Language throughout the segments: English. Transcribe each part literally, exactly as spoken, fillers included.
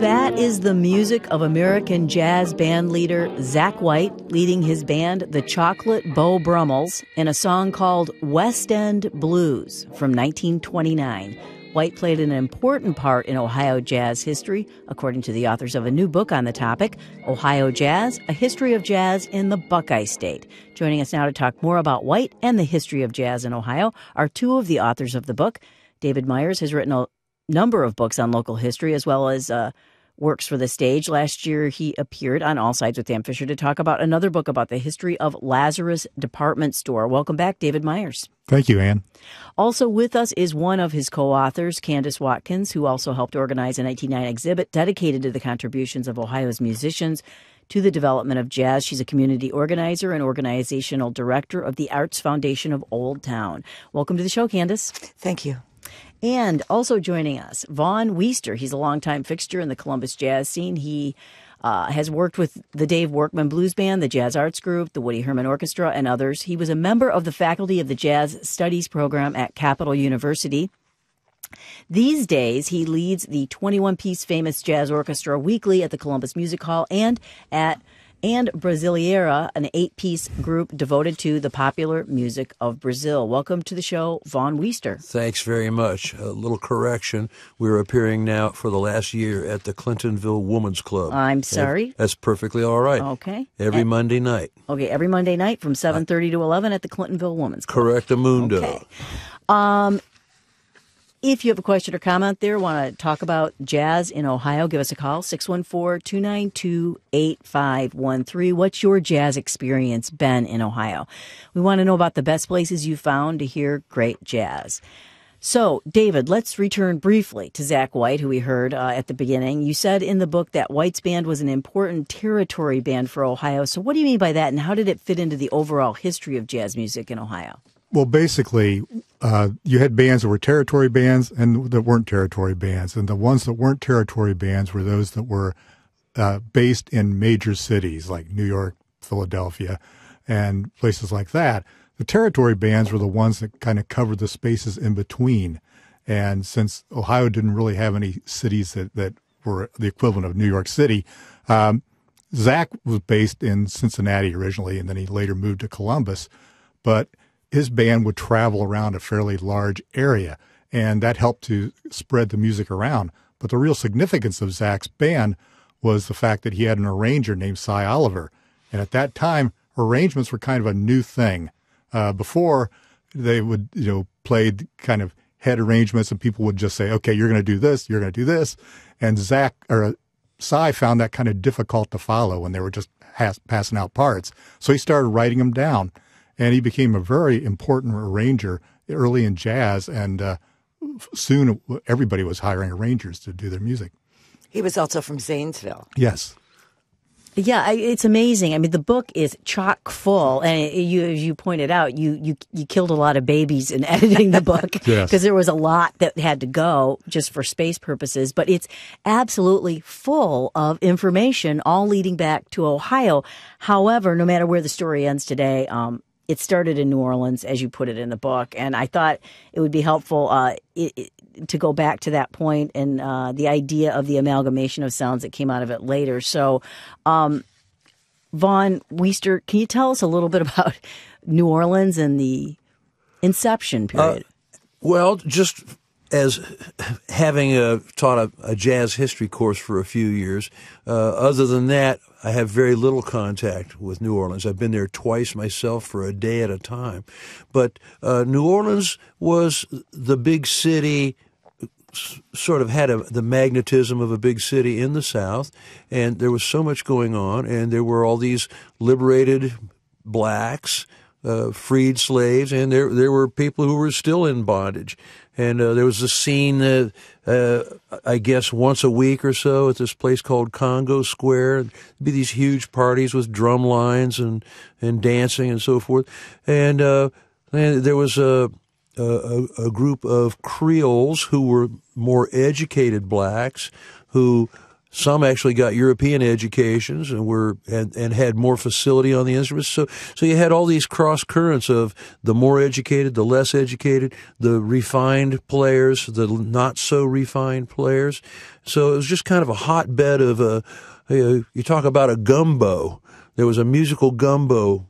That is the music of American jazz band leader Zach White leading his band, the Chocolate Beau Brummels, in a song called West End Blues from nineteen twenty-nine. White played an important part in Ohio jazz history, according to the authors of a new book on the topic, Ohio Jazz, A History of Jazz in the Buckeye State. Joining us now to talk more about White and the history of jazz in Ohio are two of the authors of the book. David Meyers has written a number of books on local history, as well as uh, works for the stage. Last year, he appeared on All Sides with Dan Fisher to talk about another book about the history of Lazarus Department Store. Welcome back, David Meyers. Thank you, Ann. Also with us is one of his co-authors, Candace Watkins, who also helped organize a nineteen ninety exhibit dedicated to the contributions of Ohio's musicians to the development of jazz. She's a community organizer and organizational director of the Arts Foundation of Old Town. Welcome to the show, Candace. Thank you. And also joining us, Vaughn Wiester. He's a longtime fixture in the Columbus jazz scene. He uh, has worked with the Dave Workman Blues Band, the Jazz Arts Group, the Woody Herman Orchestra, and others. He was a member of the faculty of the Jazz Studies program at Capital University. These days, he leads the twenty-one piece famous Jazz Orchestra weekly at the Columbus Music Hall and at and Brasileira, an eight-piece group devoted to the popular music of Brazil. Welcome to the show, Vaughn Wiester. Thanks very much. A little correction. We're appearing now for the last year at the Clintonville Women's Club. I'm sorry. That's perfectly all right. Okay. Every and, Monday night. Okay, every Monday night from seven thirty to eleven at the Clintonville Women's Club. Correctamundo. Okay. Um... If you have a question or comment there, want to talk about jazz in Ohio, give us a call, six one four, two nine two, eight five one three. What's your jazz experience been in Ohio? We want to know about the best places you found to hear great jazz. So, David, let's return briefly to Zach White, who we heard uh, at the beginning. You said in the book that White's band was an important territory band for Ohio. So what do you mean by that, and how did it fit into the overall history of jazz music in Ohio? Well, basically, uh, you had bands that were territory bands and that weren't territory bands. And the ones that weren't territory bands were those that were uh, based in major cities like New York, Philadelphia, and places like that. The territory bands were the ones that kind of covered the spaces in between. And since Ohio didn't really have any cities that, that were the equivalent of New York City, um, Zach was based in Cincinnati originally, and then he later moved to Columbus. But his band would travel around a fairly large area, and that helped to spread the music around. But the real significance of Zach's band was the fact that he had an arranger named Cy Oliver. And at that time, arrangements were kind of a new thing. Uh, before, they would, you know, play kind of head arrangements, and people would just say, okay, you're going to do this, you're going to do this. And Zach, or Cy found that kind of difficult to follow when they were just has, passing out parts. So he started writing them down. And he became a very important arranger early in jazz, and uh, soon everybody was hiring arrangers to do their music. He was also from Zanesville. Yes. Yeah, it's amazing. I mean, the book is chock full, and you, as you pointed out, you you you killed a lot of babies in editing the book because yes. there was a lot that had to go just for space purposes. But it's absolutely full of information, all leading back to Ohio. However, no matter where the story ends today, um, it started in New Orleans, as you put it in the book, and I thought it would be helpful uh, it, it, to go back to that point and uh, the idea of the amalgamation of sounds that came out of it later. So, um, Vaughn Wiester, can you tell us a little bit about New Orleans and the inception period? Uh, well, just as having uh, taught a, a jazz history course for a few years, uh, other than that, I have very little contact with New Orleans. I've been there twice myself for a day at a time. But uh, New Orleans was the big city, sort of had a, the magnetism of a big city in the South, and there was so much going on, and there were all these liberated blacks, uh, freed slaves, and there there were people who were still in bondage. And uh, there was a scene, uh, uh, I guess, once a week or so at this place called Congo Square. There'd be these huge parties with drum lines and, and dancing and so forth. And, uh, and there was a, a, a group of Creoles who were more educated blacks who Some actually got European educations and were and, and had more facility on the instruments. So so you had all these cross currents of the more educated, the less educated, the refined players, the not so refined players. So it was just kind of a hotbed of a. You talk about a gumbo. There was a musical gumbo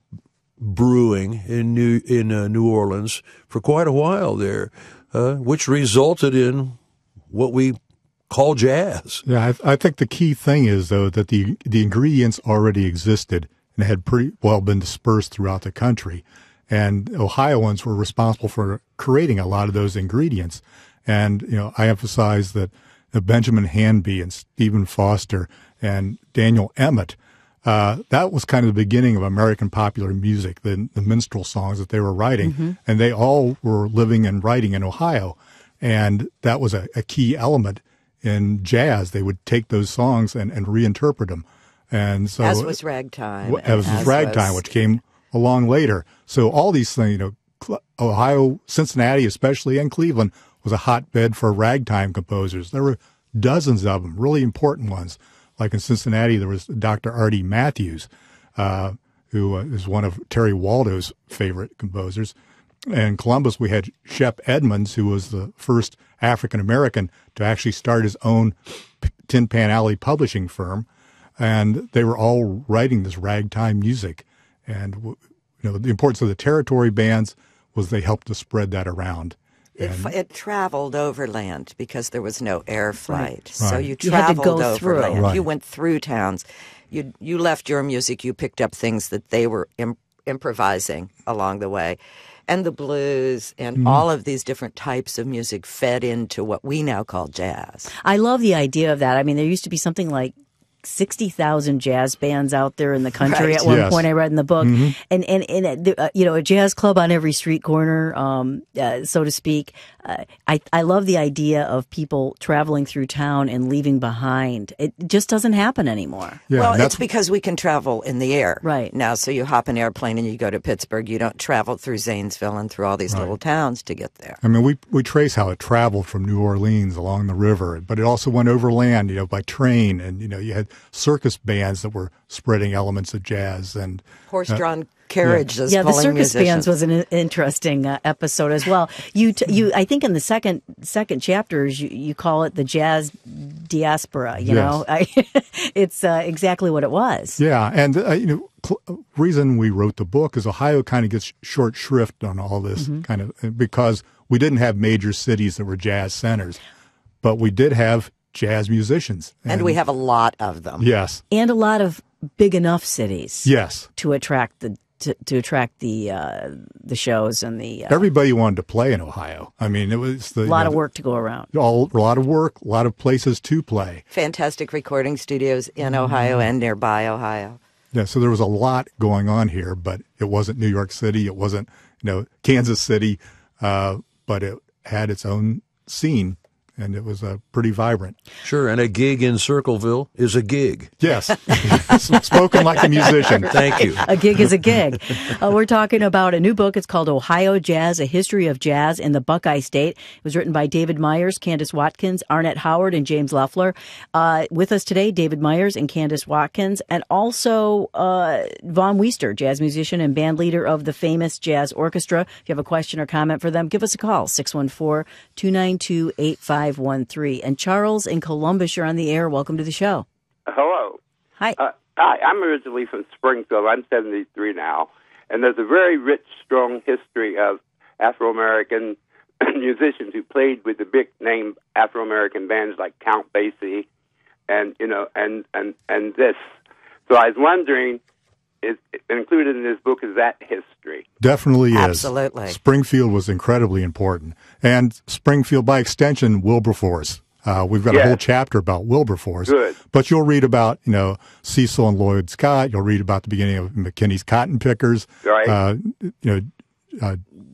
brewing in New in uh, New Orleans for quite a while there, uh, which resulted in what we call jazz. Yeah, I, I think the key thing is, though, that the the ingredients already existed and had pretty well been dispersed throughout the country. And Ohioans were responsible for creating a lot of those ingredients. And, you know, I emphasize that uh, Benjamin Hanby and Stephen Foster and Daniel Emmett, uh, that was kind of the beginning of American popular music, the, the minstrel songs that they were writing. Mm-hmm. And they all were living and writing in Ohio. And that was a, a key element in jazz. They would take those songs and, and reinterpret them. And so, as was ragtime. As, as was ragtime, was... which came along later. So all these things, you know, Ohio, Cincinnati especially, and Cleveland was a hotbed for ragtime composers. There were dozens of them, really important ones. Like in Cincinnati, there was Doctor Artie Matthews, uh, who uh, is one of Terry Waldo's favorite composers. And in Columbus, we had Shep Edmonds, who was the first African-American to actually start his own Tin Pan Alley publishing firm. And they were all writing this ragtime music. And, you know, the importance of the territory bands was they helped to spread that around. It, it traveled overland because there was no air flight. Right. So Right. you You had to traveled go through. overland. Right. You went through towns. You you left your music. You picked up things that they were imp- improvising along the way. And the blues and mm. all of these different types of music fed into what we now call jazz. I love the idea of that. I mean, there used to be something like sixty thousand jazz bands out there in the country Right. at one Yes. point I read in the book. Mm-hmm. And, and, and uh, you know, a jazz club on every street corner, um, uh, so to speak. Uh, I, I love the idea of people traveling through town and leaving behind. It just doesn't happen anymore. Yeah, well, that's it's because we can travel in the air Right. now. So you hop an airplane and you go to Pittsburgh. You don't travel through Zanesville and through all these Right. little towns to get there. I mean, we we trace how it traveled from New Orleans along the river, but it also went overland, you know, by train. And, you know, you had circus bands that were spreading elements of jazz and Horse-drawn uh, carriages. Yeah, the pulling circus musicians. bands was an i- interesting uh, episode as well. You, t- you, I think in the second second chapters, you, you call it the jazz diaspora. You Yes. know, I, it's uh, exactly what it was. Yeah, and uh, you know, cl- reason we wrote the book is Ohio kind of gets short shrift on all this Mm-hmm. kind of because we didn't have major cities that were jazz centers, but we did have jazz musicians, And we have a lot of them. yes, And a lot of big enough cities yes. to attract the to, to attract the uh, the shows and the uh, Everybody wanted to play in Ohio. I mean, it was the, a you lot know, of work to go around. all a lot of work, a lot of places to play. Fantastic recording studios in Ohio and nearby Ohio. Yeah, so there was a lot going on here, but it wasn't New York City, it wasn't you know Kansas City, uh, but it had its own scene, and it was uh, pretty vibrant. Sure, and a gig in Circleville is a gig. Yes, spoken like a musician. Thank you. A gig is a gig. Uh, we're talking about a new book. It's called Ohio Jazz, A History of Jazz in the Buckeye State. It was written by David Meyers, Candace Watkins, Arnett Howard, and James Loeffler. Uh, with us today, David Meyers and Candace Watkins, and also uh, Vaughn Wiester, jazz musician and band leader of the famous Jazz Orchestra. If you have a question or comment for them, give us a call, six one four, two nine two, eight five one three. And Charles in Columbus, you're on the air. Welcome to the show. Hello. Hi. Uh, hi, I'm originally from Springfield. I'm seventy-three now. And there's a very rich, strong history of Afro-American musicians who played with the big-name Afro-American bands like Count Basie and, you know, and, and, and this. So I was wondering, is included in this book is that history? Definitely is. Absolutely. Springfield was incredibly important. And Springfield, by extension, Wilberforce. Uh, we've got Yes. a whole chapter about Wilberforce. Good. But you'll read about, you know, Cecil and Lloyd Scott. You'll read about the beginning of McKinney's Cotton Pickers. Right. Uh, you know, uh,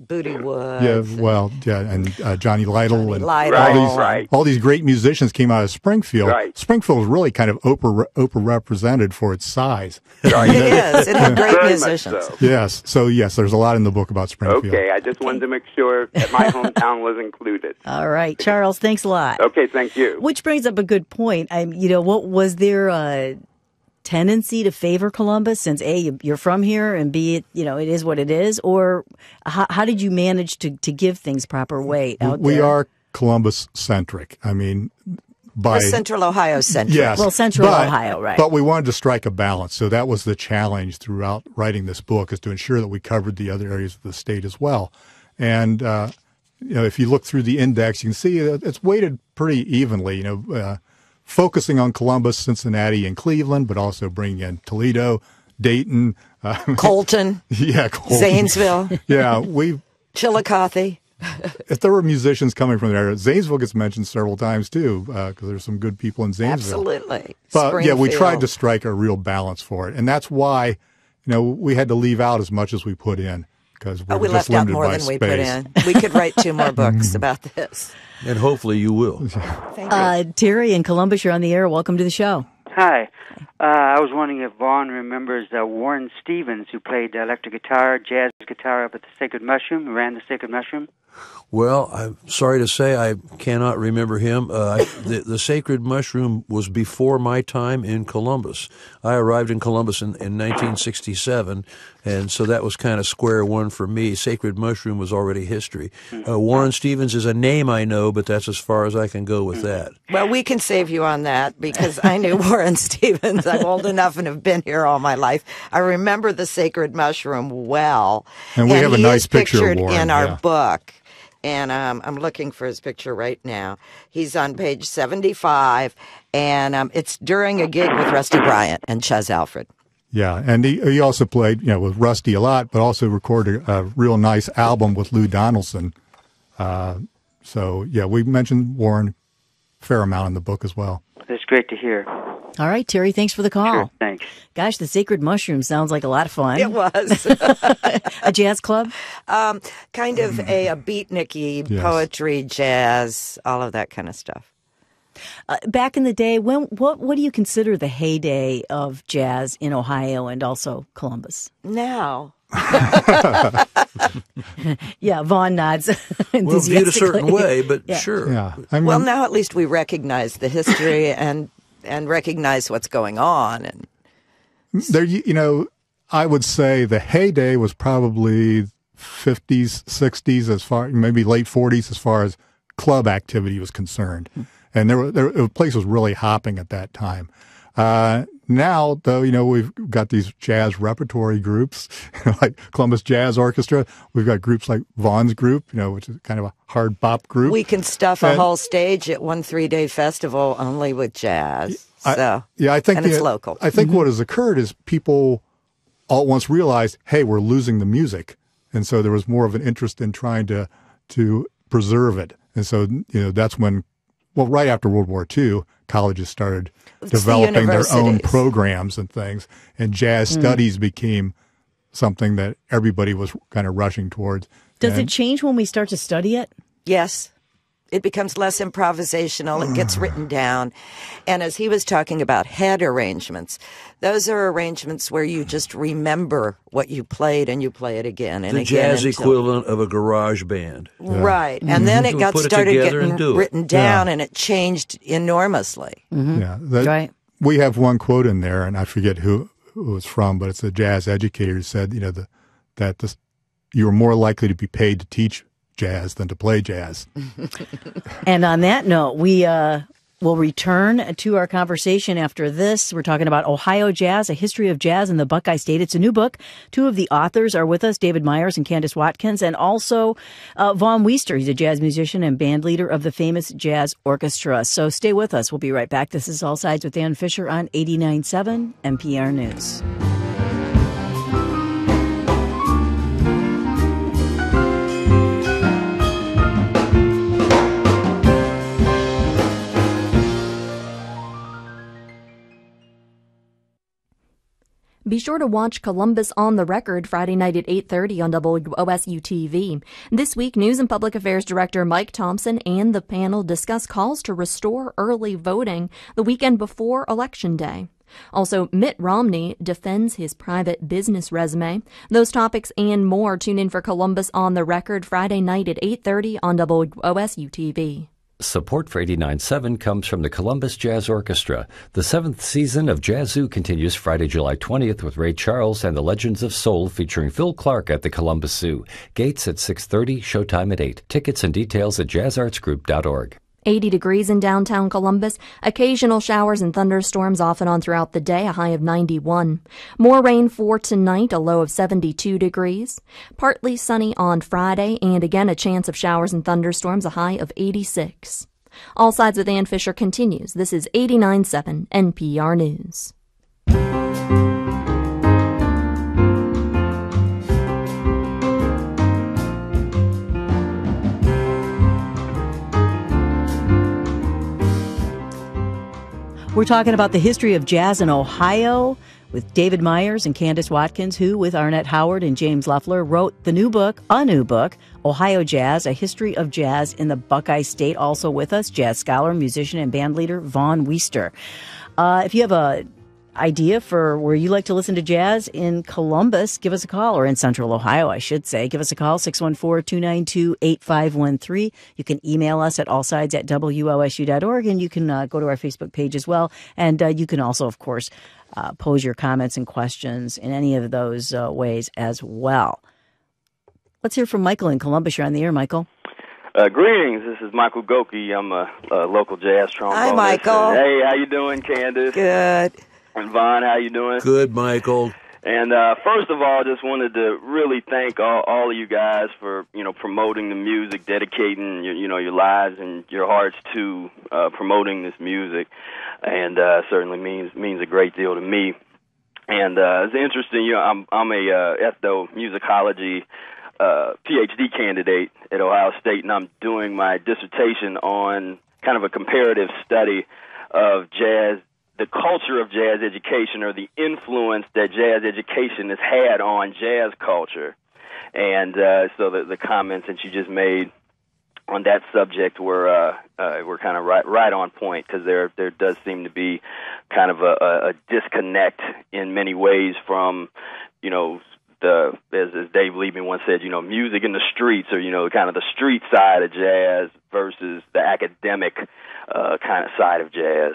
Booty Woods. Yeah, well, yeah, and uh, Johnny Lytle Johnny and Lytle. all these Right. all these great musicians came out of Springfield. Right. Springfield was really kind of Oprah Oprah represented for its size. It is. It had great Very much musicians. so. Yes, so yes, there's a lot in the book about Springfield. Okay, I just wanted to make sure that my hometown was included. All right, Charles, thanks a lot. Okay, thank you. Which brings up a good point. I, you know, what was there a tendency to favor Columbus since A, you're from here, and B, it, you know, it is what it is, or how, how did you manage to, to give things proper weight out We there? are Columbus centric. I mean, by Or Central Ohio Central. yes, Well, Central but- Ohio, right. But we wanted to strike a balance, so that was the challenge throughout writing this book, is to ensure that we covered the other areas of the state as well. And uh, you know, if you look through the index, you can see that it's weighted pretty evenly. You know, uh, focusing on Columbus, Cincinnati, and Cleveland, but also bringing in Toledo, Dayton, uh, Colton, yeah, Colton. Zanesville, Yeah, we. Chillicothe. If there were musicians coming from there, Zanesville gets mentioned several times too, because uh, there's some good people in Zanesville. Absolutely. But yeah, we tried Springfield. to strike a real balance for it, and that's why, you know, we had to leave out as much as we put in because we Oh, were we just left out limited more by than we space. put in. We could write two more books about this. And hopefully you will. Thank you. Uh, Terry in Columbus, you're on the air. Welcome to the show. Hi. Uh, I was wondering if Vaughn remembers uh, Warren Stevens, who played uh, electric guitar, jazz guitar up at the Sacred Mushroom, who ran the Sacred Mushroom. Well, I'm sorry to say I cannot remember him. Uh, I, the, the Sacred Mushroom was before my time in Columbus. I arrived in Columbus in, in nineteen sixty-seven, and so that was kind of square one for me. Sacred Mushroom was already history. Uh, Warren Stevens is a name I know, but that's as far as I can go with that. Well, we can save you on that because I knew Warren Stevens. I'm old enough and have been here all my life. I remember the Sacred Mushroom well. And we have a he nice is picture of pictured Warren, in our yeah. book. And um, I'm looking for his picture right now. He's on page seventy-five, and um, it's during a gig with Rusty Bryant and Chuz Alfred. Yeah, and he, he also played, you know, with Rusty a lot, but also recorded a real nice album with Lou Donaldson. Uh, so yeah, we mentioned Warren a fair amount in the book as well. That's great to hear. All right, Terry, thanks for the call. Sure, thanks. Gosh, the Sacred Mushroom sounds like a lot of fun. It was A jazz club? um, kind of a, a beatniky, Yes. poetry, jazz, all of that kind of stuff. Uh, back in the day, when what what do you consider the heyday of jazz in Ohio and also Columbus? Now, Yeah, Vaughn nods. Well, viewed a certain enthusiastically. way, but Yeah. sure. Yeah, I mean, well, now at least we recognize the history and and recognize what's going on. And there, you you know, I would say the heyday was probably fifties, sixties, as far maybe late forties, as far as club activity was concerned, and there were there the place was really hopping at that time. Uh, now, though, you know, we've got these jazz repertory groups like Columbus Jazz Orchestra. We've got groups like Vaughn's group, you know, which is kind of a hard bop group. we can stuff a And- whole stage at one three-day festival only with jazz. I- So yeah, I think and it's the- local. I think what has occurred is people all at once realized, hey, we're losing the music, and so there was more of an interest in trying to to preserve it, and so you know that's when, well, right after World War Two, colleges started It's the developing their own universities. programs and things, and jazz studies became something that everybody was kind of rushing towards. Does And- it change when we start to study it? Yes. It becomes less improvisational. It gets written down. And as he was talking about head arrangements, those are arrangements where you just remember what you played and you play it again and The again. jazz until- equivalent of a garage band. Right. And then it You got put it started together getting and do it. written down and it changed enormously. Yeah, that, Right. We have one quote in there, and I forget who, who it was from, but it's a jazz educator who said, you know, the, that this, you are more likely to be paid to teach jazz than to play jazz. And on that note, we uh, will return to our conversation after this. We're talking about Ohio Jazz, a history of jazz in the Buckeye State. It's a new book. Two of the authors are with us, David Meyers and Candace Watkins, and also uh, Vaughn Wiester. He's a jazz musician and band leader of the famous Jazz Orchestra. So stay with us. We'll be right back. This is All Sides with Dan Fisher on eighty-nine point seven N P R News. Be sure to watch Columbus on the Record Friday night at eight thirty on W O S U T V. This week, News and Public Affairs Director Mike Thompson and the panel discuss calls to restore early voting the weekend before Election Day. Also, Mitt Romney defends his private business resume. Those topics and more. Tune in for Columbus on the Record Friday night at eight thirty on W O S U T V. Support for eighty-nine point seven comes from the Columbus Jazz Orchestra. The seventh season of Jazz Zoo continues Friday, July twentieth with Ray Charles and the Legends of Soul featuring Phil Clark at the Columbus Zoo. Gates at six thirty, showtime at eight. Tickets and details at jazz arts group dot org. eighty degrees in downtown Columbus. Occasional showers and thunderstorms off and on throughout the day, a high of ninety-one. More rain for tonight, a low of seventy-two degrees. Partly sunny on Friday, and again a chance of showers and thunderstorms, a high of eighty-six. All Sides with Ann Fisher continues. This is eighty-nine point seven N P R News. We're talking about the history of jazz in Ohio with David Meyers and Candace Watkins, who, with Arnett Howard and James Loeffler, wrote the new book, a new book, Ohio Jazz, A History of Jazz in the Buckeye State. Also with us, jazz scholar, musician, and bandleader Vaughn Wiester. Uh, if you have a idea for where you like to listen to jazz in Columbus, give us a call, or in Central Ohio, I should say. Give us a call, six one four, two nine two, eight five one three. You can email us at allsides at W O S U dot org, and you can uh, go to our Facebook page as well. And uh, you can also, of course, uh, pose your comments and questions in any of those uh, ways as well. Let's hear from Michael in Columbus. You're on the air, Michael. Uh, greetings. This is Michael Goki. I'm a, a local jazz trombonist. Hi, Michael. Hey, how you doing, Candace? Good. And Vaughn, how you doing? Good, Michael. And uh, first of all, just wanted to really thank all, all of you guys for, you know, promoting the music, dedicating your, you know, your lives and your hearts to uh, promoting this music, and uh, certainly means means a great deal to me. And uh, it's interesting. You know, I'm I'm a uh, ethnomusicology uh, PhD candidate at Ohio State, and I'm doing my dissertation on kind of a comparative study of jazz. The culture of jazz education, or the influence that jazz education has had on jazz culture. And uh, so the, the comments that you just made on that subject were uh, uh, were kind of right right on point, because there there does seem to be kind of a, a disconnect in many ways from, you know, the as, as Dave Liebman once said, you know, music in the streets, or, you know, kind of the street side of jazz versus the academic uh, kind of side of jazz.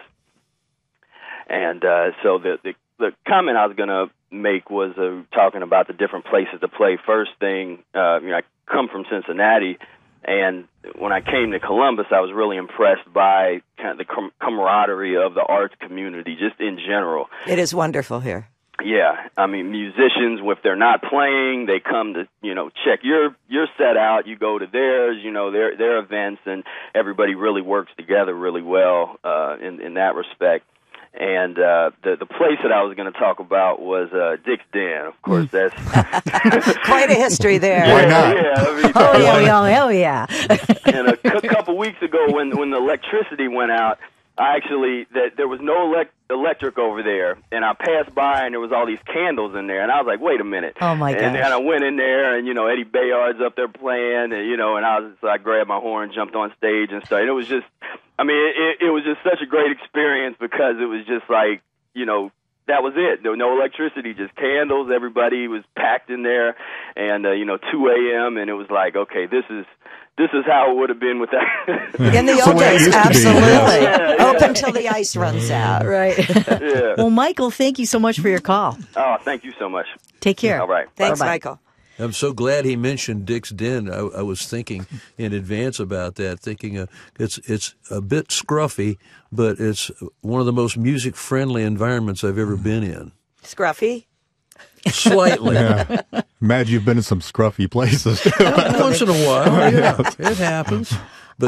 And uh, so the, the the comment I was going to make was uh, talking about the different places to play. First thing, uh, you know, I come from Cincinnati, and when I came to Columbus, I was really impressed by kind of the com- camaraderie of the arts community, just in general. It is wonderful here. Yeah, I mean, musicians, if they're not playing, they come to, you know, check your your set out. You go to theirs, you know, their their events, and everybody really works together really well uh, in in that respect. And uh, the the place that I was going to talk about was uh, Dick's Den. Of course, that's quite a history there. Why not? Yeah, I mean, Oh, yeah, oh, hell yeah. and a c- couple weeks ago, when when the electricity went out, I actually that there was no elect- electric over there, and I passed by, and there was all these candles in there, and I was like, wait a minute. Oh my gosh. And then I went in there, and you know, Eddie Bayard's up there playing, and you know, and I was so I grabbed my horn, jumped on stage, and stuff. And it was just, I mean, it, it was just such a great experience, because it was just like, you know, that was it. There was no electricity, just candles. Everybody was packed in there, and uh, you know, two a.m. and it was like, okay, this is this is how it would have been without. In the So old where it days, used to be, absolutely. yeah. Yeah, Open till the ice runs out. Right. Yeah. Well, Michael, thank you so much for your call. Oh, thank you so much. Take care. All right. Thanks, Bye-bye. Michael. I'm so glad he mentioned Dick's Den. I, I was thinking in advance about that, thinking uh, it's it's a bit scruffy, but it's one of the most music-friendly environments I've ever been in. Scruffy? Slightly. Yeah. Imagine you've been in some scruffy places. Once in a while, yeah, it happens. But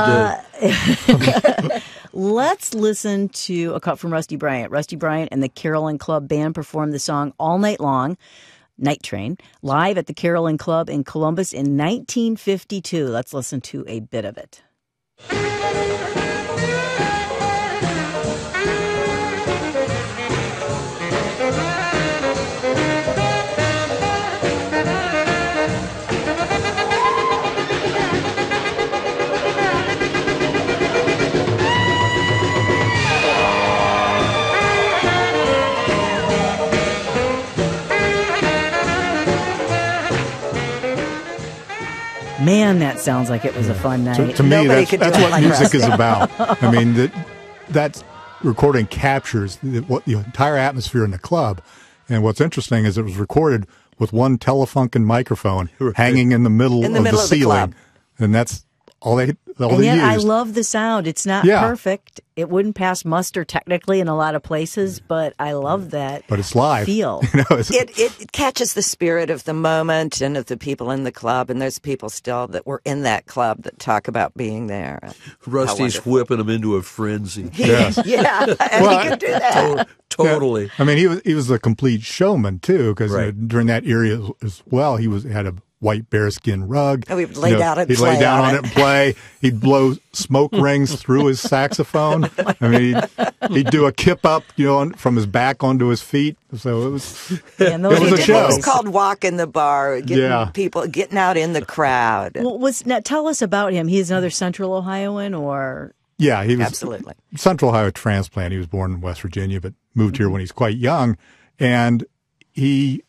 uh, Let's listen to a cut from Rusty Bryant. Rusty Bryant and the Carolyn Club Band performed the song All Night Long, Night Train, live at the Carolyn Club in Columbus in nineteen fifty-two. Let's listen to a bit of it. Man, that sounds like it was a fun night. To, to me, Nobody that's, could do that's it what like music us. is about. I mean, that that recording captures the, what the entire atmosphere in the club. And what's interesting is it was recorded with one Telefunken microphone hanging in the middle In the of middle the of the ceiling, club. and that's all they all And they yet, used. I love the sound. It's not Yeah. perfect. It wouldn't pass muster technically in a lot of places, but I love that. But it's live. Feel. You know, it's, It, it it catches the spirit of the moment and of the people in the club, and there's people still that were in that club that talk about being there. Rusty's wonderful. whipping them into a frenzy. Yes. Yeah, and Well, he could do that. To- totally. I mean, he was he was a complete showman too, because Right. during that era as well, he was had a white bearskin rug. Oh, he'd lay down and he'd play lay down on on it. it and play. He'd blow smoke rings through his saxophone. I mean, he'd, he'd do a kip up, you know, on, from his back onto his feet. So it was. And It those was are a the show. It was days. called Walk in the Bar, getting Yeah. people, getting out in the crowd. Well, was, now tell us about him. He's another Central Ohioan, or Yeah, he was Absolutely. Central Ohio transplant. He was born in West Virginia, but moved here when he's quite young, and he.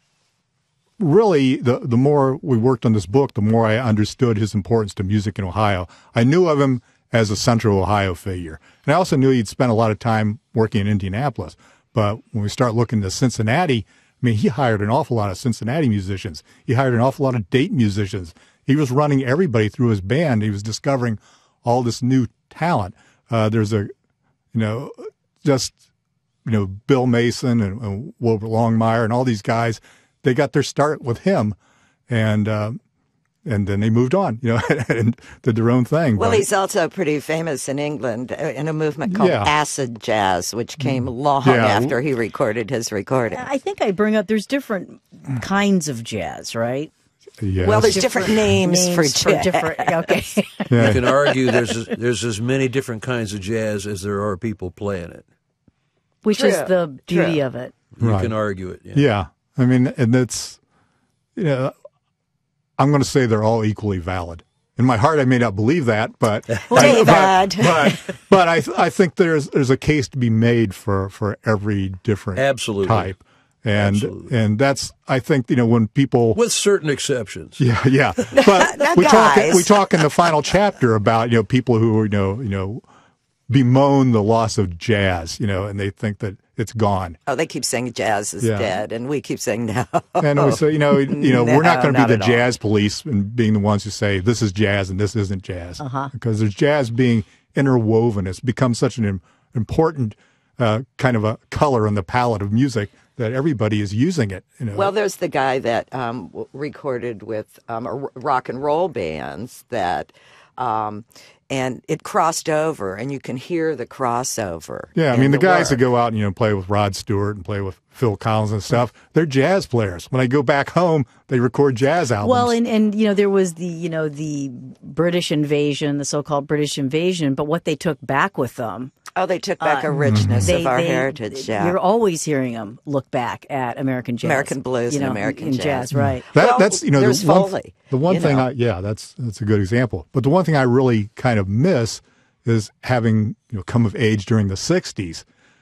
Really, the the more we worked on this book, the more I understood his importance to music in Ohio. I knew of him as a Central Ohio figure, and I also knew he'd spent a lot of time working in Indianapolis. But when we start looking to Cincinnati, I mean, he hired an awful lot of Cincinnati musicians. He hired an awful lot of Dayton musicians. He was running everybody through his band. He was discovering all this new talent. Uh, there's a, you know, just, you know, Bill Mason and, and Wilbur Longmire and all these guys. They got their start with him, and uh, and then they moved on, you know, and did their own thing. Well, But- he's also pretty famous in England uh, in a movement called Yeah. acid jazz, which came long Yeah. after he recorded his recording. I think I bring up. There's different kinds of jazz, right? yes. Well, there's different names, for jazz. different. Okay. Yeah. You can argue there's there's as many different kinds of jazz as there are people playing it. Which True, is the beauty true. of it. You Right. can argue it. Yeah. Yeah, I mean, and it's, you know, I'm going to say they're all equally valid. In my heart, I may not believe that, but I, but, David. but, but I I think there's there's a case to be made for, for every different Absolutely. type, and Absolutely. and that's I think you know when people With certain exceptions. yeah yeah, but Now, we talk guys. we talk in the final chapter about you know people who you know you know bemoan the loss of jazz, you know, and they think that it's gone. Oh, they keep saying jazz is Yeah. dead, and we keep saying no. And we say, you know, you know, No, we're not going to not be at the all. jazz police and being the ones who say this is jazz and this isn't jazz, uh-huh. because there's jazz being interwoven. It's become such an im- important uh, kind of a color in the palette of music that everybody is using it. You know, Well, there's the guy that um, w- recorded with um, r- rock and roll bands that, um, and it crossed over, and you can hear the crossover. yeah, I in mean, the, guys work. that go out and you know play with Rod Stewart and play with Phil Collins and stuff, they're jazz players. When they go back home, they record jazz albums. Well, and, and you know there was the you know the British invasion, the so-called British invasion, but what they took back with them, Oh, they took back a richness they, of our they- heritage. Yeah. You're always hearing them look back at American jazz, American blues you and know, American in jazz. right? That, Well, that's you know there's the one, Foley, the one you thing know. I yeah that's that's a good example. But the one thing I really kind of miss is having you know come of age during the sixties.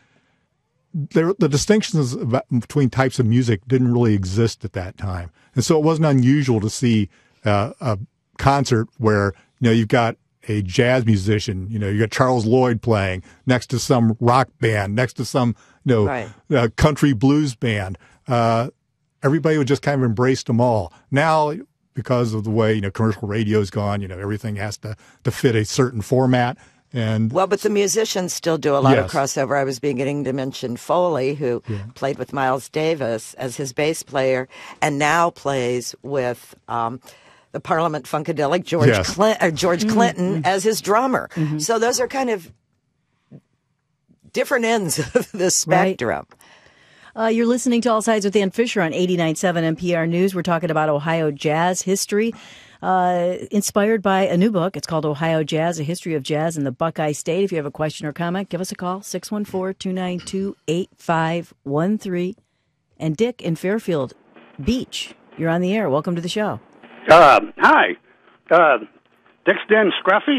There, the distinctions about, between types of music didn't really exist at that time, and so it wasn't unusual to see uh, a concert where you know you've got a jazz musician, you know, you got Charles Lloyd playing next to some rock band, next to some you know Right. uh, country blues band. Uh, everybody would just kind of embrace them all. Now, because of the way you know commercial radio's gone, you know everything has to to fit a certain format. And Well, but the musicians still do a lot Yes. of crossover. I was beginning to mention Foley, who played with Miles Davis as his bass player, and now plays with um, the Parliament Funkadelic George Yes. Clin- or George Clinton as his drummer. So those are kind of different ends of the spectrum. Uh, you're listening to All Sides with Ann Fisher on eighty-nine point seven N P R News. We're talking about Ohio jazz history, uh, inspired by a new book. It's called Ohio Jazz, A History of Jazz in the Buckeye State. If you have a question or comment, give us a call, six one four, two nine two, eight five one three. And Dick in Fairfield Beach, you're on the air. Welcome to the show. Uh, hi. Uh, Dick's Den Scruffy?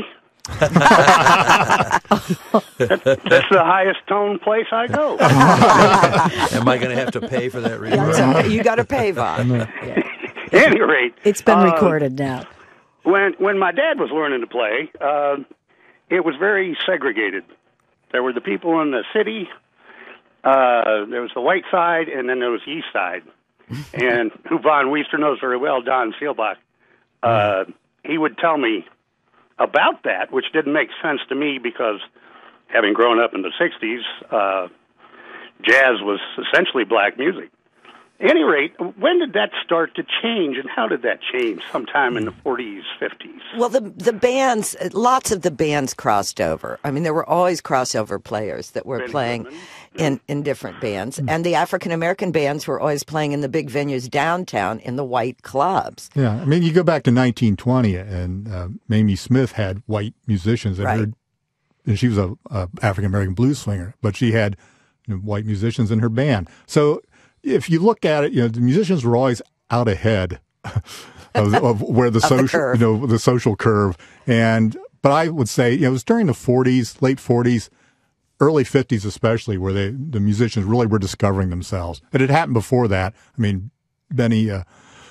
That's the highest tone place I go. Am I going to have to pay for that reading? So you got to pay, Vaughn. At any rate. It's been uh, recorded now. when when my dad was learning to play, uh, it was very segregated. There were the people in the city, uh, there was the white side, and then there was the east side. And who Vaughn Wiester knows very well, Don Seelbach, uh, he would tell me about that, which didn't make sense to me because having grown up in the sixties, uh, jazz was essentially black music. At any rate, when did that start to change, and how did that change? Sometime in the forties, fifties. Well, the the bands, lots of the bands crossed over. I mean, there were always crossover players that were Benny playing Goodman. in, in different bands. And the African-American bands were always playing in the big venues downtown in the white clubs. Yeah, I mean, you go back to nineteen twenty, and uh, Mamie Smith had white musicians, and, Right. her, and she was a, a African-American blues swinger, but she had you know, white musicians in her band. So if you look at it, you know, the musicians were always out ahead of, of where the Of the social, curve. you know, the social curve. And but I would say, you know, it was during the forties, late forties, early fifties, especially, where they the musicians really were discovering themselves. It had happened before that. I mean, Benny, uh,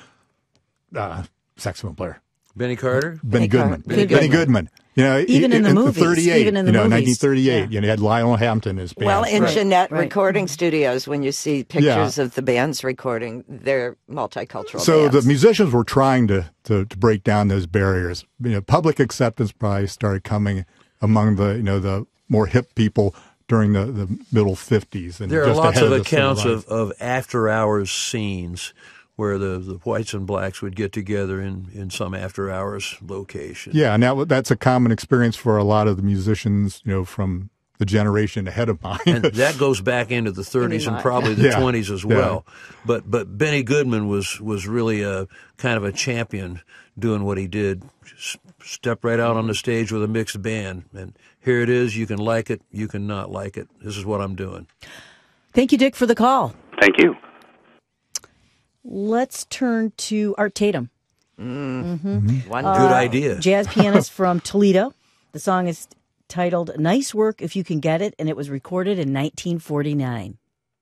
uh, saxophone player, Benny Carter? Benny, Benny Goodman, Car- Benny, Goodman. Goodman. You know, Even in the movies, thirty-eight, even in the you know, movies. nineteen thirty-eight. Yeah. You know, you had Lionel Hampton as band. Well, in Right, Jeanette right. recording studios, when you see pictures of the bands recording, they're multicultural So bands. the musicians were trying to, to, to break down those barriers. You know, public acceptance probably started coming among the you know the more hip people during the, the middle fifties. And There are just lots ahead of the civil accounts rights. of, of after-hours scenes where the, the whites and blacks would get together in, in some after-hours location. Yeah, and that, that's a common experience for a lot of the musicians, you know, from the generation ahead of mine. And that goes back into the thirties and mine. probably the Yeah. twenties as Yeah. well. But but Benny Goodman was was really a kind of a champion doing what he did. Just step right out on the stage with a mixed band, and here it is. You can like it, you can not like it. This is what I'm doing. Thank you, Dick, for the call. Thank you. Let's turn to Art Tatum, One Good idea. jazz pianist from Toledo. The song is titled Nice Work If You Can Get It, and it was recorded in nineteen forty-nine.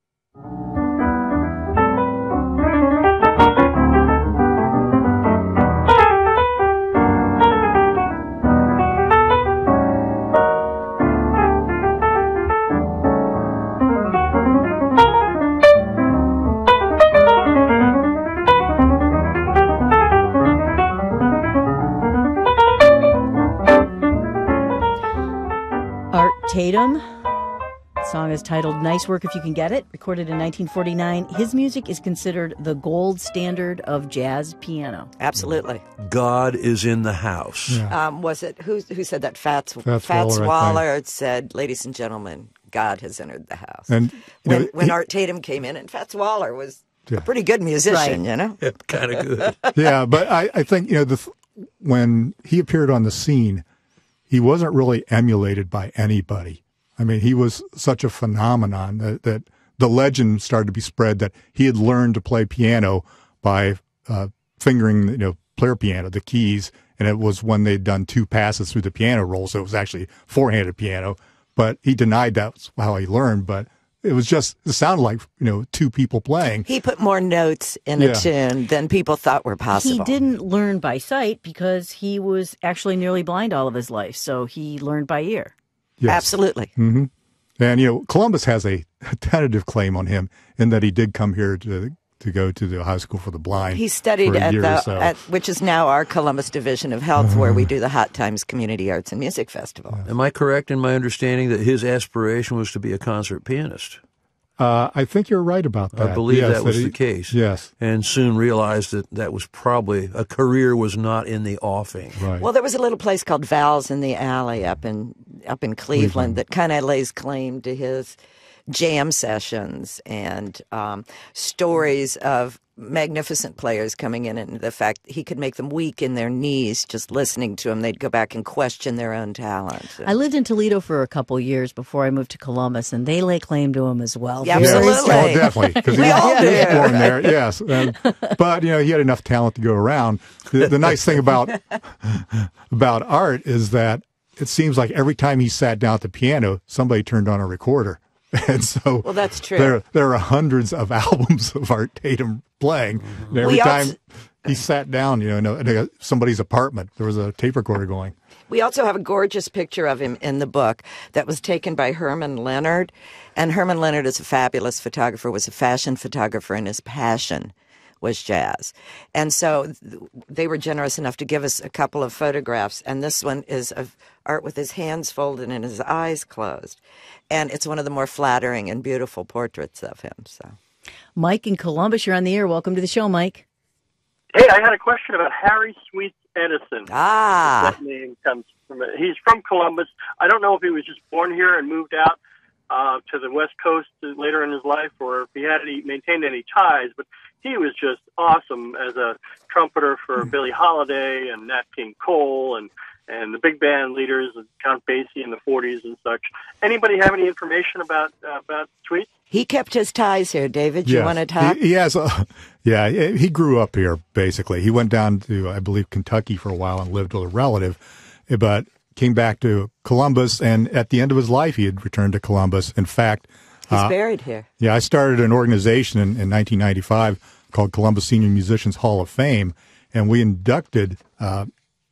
Art Tatum. The song is titled Nice Work If You Can Get It, recorded in nineteen forty-nine. His music is considered the gold standard of jazz piano. Absolutely. God is in the house. Yeah. Um, was it who who said that? Fats Fats Fats Waller, I Waller said, "Ladies and gentlemen, God has entered the house." And you when know, when he- Art Tatum came in, and Fats Waller was Yeah. a pretty good musician, Right. you know. Kind of good. yeah, but I, I think you know the when he appeared on the scene, he wasn't really emulated by anybody. I mean, he was such a phenomenon that, that the legend started to be spread that he had learned to play piano by uh, fingering, you know, player piano, the keys, and it was when they'd done two passes through the piano roll, so it was actually four-handed piano. But he denied that's how he learned, but it was just, it sounded like, you know, two people playing. He put more notes in Yeah. a tune than people thought were possible. He didn't learn by sight because he was actually nearly blind all of his life, so he learned by ear. Yes. Absolutely. hmm And, you know, Columbus has a, a tentative claim on him in that he did come here to to go to the High School for the Blind. He studied for a at year the or so. at, which is now our Columbus Division of Health, where we do the Hot Times Community Arts and Music Festival. Am I correct in my understanding that his aspiration was to be a concert pianist? Uh, I think you're right about that. I believe Yes, that was he- the case. Yes. And soon realized that that was probably a career was not in the offing. Right. Well, there was a little place called Val's in the Alley up in up in Cleveland, Cleveland. that kind of lays claim to his jam sessions and um, stories of magnificent players coming in, and the fact he could make them weak in their knees just listening to him. They'd go back and question their own talent. I lived in Toledo for a couple years before I moved to Columbus, and they lay claim to him as well. Yeah, Very absolutely. strong. Oh, definitely. Because We he, all he was do. born there, yes. And, but, you know, he had enough talent to go around. The, the nice thing about about Art is that it seems like every time he sat down at the piano, somebody turned on a recorder. And so Well, that's true. there there are hundreds of albums of Art Tatum playing. And every We time also- he sat down, you know, in, a, in a, somebody's apartment. There was a tape recorder going. We also have a gorgeous picture of him in the book that was taken by Herman Leonard. And Herman Leonard is a fabulous photographer, was a fashion photographer, and his passion was jazz. And so they were generous enough to give us a couple of photographs. And this one is of Art with his hands folded and his eyes closed. And it's one of the more flattering and beautiful portraits of him. So, Mike in Columbus, you're on the air. Welcome to the show, Mike. Hey, I had a question about Harry Sweets Edison. Ah. That name comes from, he's from Columbus. I don't know if he was just born here and moved out uh, to the West Coast later in his life, or if he had any, maintained any ties, but he was just awesome as a trumpeter for Billie Holiday and Nat King Cole and, and the big band leaders, Count Basie in the forties and such. Anybody have any information about uh, about Sweets? He kept his ties here, David. You yes. want to talk? He, he has a, yeah, he grew up here, basically. He went down to, I believe, Kentucky for a while and lived with a relative, but came back to Columbus, and at the end of his life, he had returned to Columbus. In fact, he's uh, buried here. Yeah, I started an organization in, in nineteen ninety-five called Columbus Senior Musicians Hall of Fame, and we inducted uh,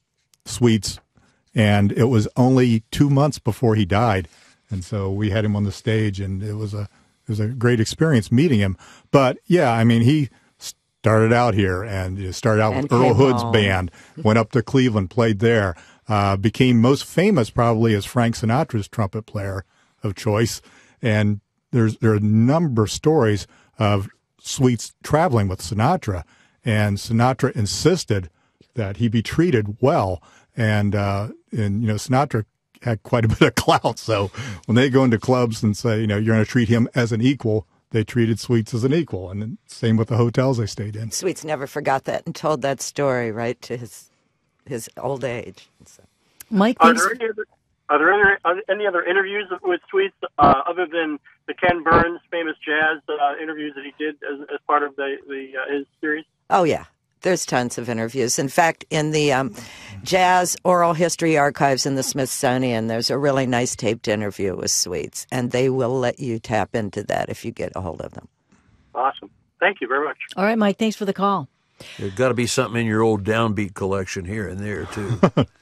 Sweets, and it was only two months before he died, and so we had him on the stage, and it was a it was a great experience meeting him. But yeah, I mean, he started out here and you know, started out and with Earl Hood's home. band, went up to Cleveland, played there, uh, became most famous probably as Frank Sinatra's trumpet player of choice, and there's there are a number of stories of Sweets traveling with Sinatra, and Sinatra insisted that he be treated well, and uh, and you know Sinatra had quite a bit of clout, so when they go into clubs and say, you know, you're going to treat him as an equal, they treated Sweets as an equal, and then same with the hotels they stayed in. Sweets never forgot that and told that story right to his his old age. So. Mike, are thanks. there any other are there any, are there any other interviews with Sweets uh, other than the Ken Burns famous jazz uh, interviews that he did as, as part of the, the uh, his series? Oh yeah, there's tons of interviews. In fact, in the um, Jazz Oral History Archives in the Smithsonian, there's a really nice taped interview with Sweets, and they will let you tap into that if you get a hold of them. Awesome. Thank you very much. All right, Mike, thanks for the call. There's got to be something in your old downbeat collection here and there, too.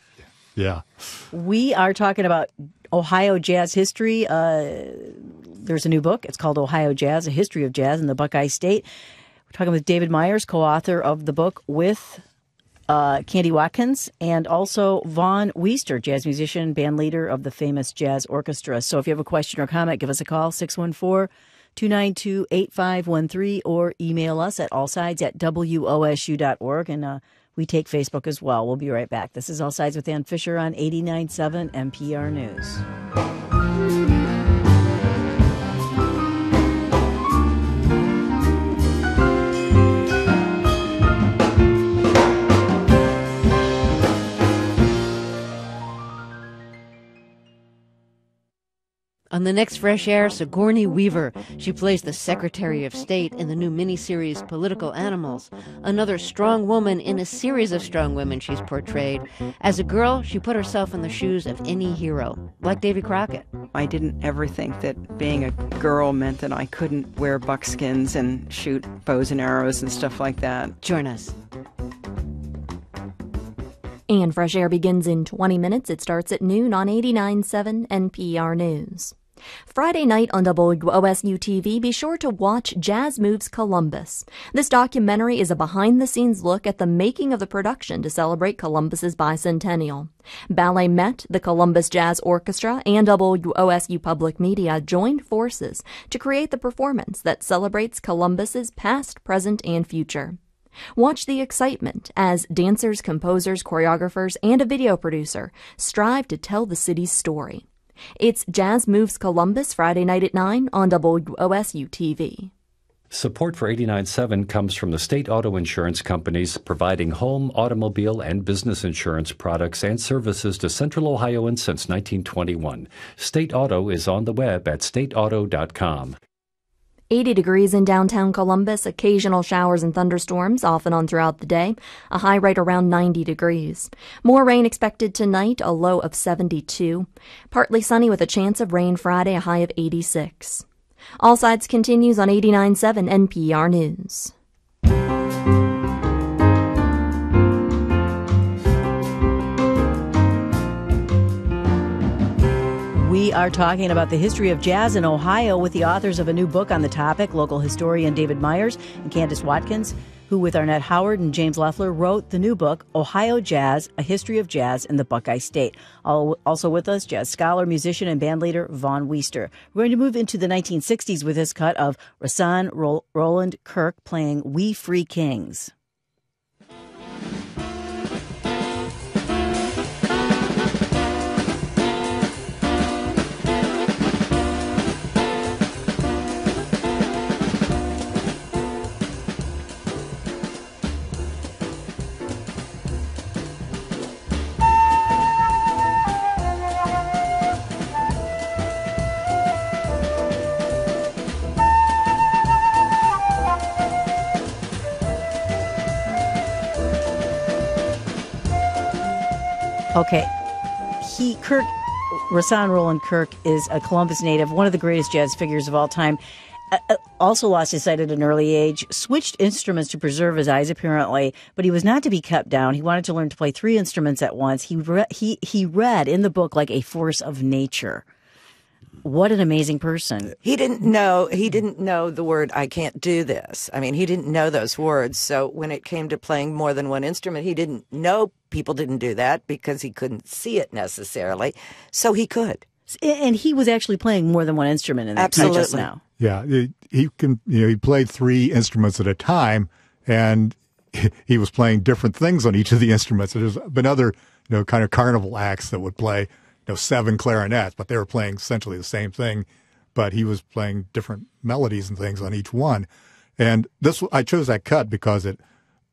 Yeah. We are talking about Ohio jazz history. Uh, there's a new book. It's called Ohio Jazz, A History of Jazz in the Buckeye State. We're talking with David Meyers, co-author of the book with uh, Candy Watkins, and also Vaughn Wiester, jazz musician, band leader of the famous Jazz Orchestra. So if you have a question or comment, give us a call, six one four, two nine two, eight five one three, or email us at allsides at W O S U dot org. And uh, we take Facebook as well. We'll be right back. This is All Sides with Ann Fisher on eighty-nine point seven N P R News. On the next Fresh Air, Sigourney Weaver. She plays the Secretary of State in the new miniseries Political Animals. Another strong woman in a series of strong women she's portrayed. As a girl, she put herself in the shoes of any hero, like Davy Crockett. I didn't ever think that being a girl meant that I couldn't wear buckskins and shoot bows and arrows and stuff like that. Join us. And Fresh Air begins in twenty minutes. It starts at noon on eighty-nine point seven N P R News. Friday night on W O S U T V, be sure to watch Jazz Moves Columbus. This documentary is a behind-the-scenes look at the making of the production to celebrate Columbus's bicentennial. Ballet Met, the Columbus Jazz Orchestra, and W O S U Public Media joined forces to create the performance that celebrates Columbus's past, present, and future. Watch the excitement as dancers, composers, choreographers, and a video producer strive to tell the city's story. It's Jazz Moves Columbus, Friday night at nine on W O S U T V. Support for eighty-nine point seven comes from the state auto insurance companies providing home, automobile, and business insurance products and services to Central Ohioans since nineteen twenty-one. State Auto is on the web at state auto dot com. eighty degrees in downtown Columbus, occasional showers and thunderstorms off and on throughout the day, a high right around ninety degrees. More rain expected tonight, a low of seventy-two. Partly sunny with a chance of rain Friday, a high of eighty-six. All Sides continues on eighty-nine point seven N P R News. We are talking about the history of jazz in Ohio with the authors of a new book on the topic, local historian David Meyers and Candace Watkins, who with Arnett Howard and James Leffler wrote the new book, Ohio Jazz, A History of Jazz in the Buckeye State. Also with us, jazz scholar, musician, and bandleader Vaughn Wiester. We're going to move into the nineteen sixties with this cut of Rahsaan Roland Kirk playing We Free Kings. Okay, he Kirk, Rahsaan Roland Kirk is a Columbus native, one of the greatest jazz figures of all time. Uh, also lost his sight at an early age, switched instruments to preserve his eyes apparently, but he was not to be kept down. He wanted to learn to play three instruments at once. He re- he he read in the book like a force of nature. What an amazing person. He didn't know, he didn't know the word, I can't do this. I mean, he didn't know those words. So when it came to playing more than one instrument, he didn't know people didn't do that because he couldn't see it necessarily. So he could. And he was actually playing more than one instrument in that Absolutely. just now. Yeah, he, he can. You know, he played three instruments at a time, and he was playing different things on each of the instruments. There's been other, you know, kind of carnival acts that would play, you know, seven clarinets, but they were playing essentially the same thing, but he was playing different melodies and things on each one. And this, I chose that cut because it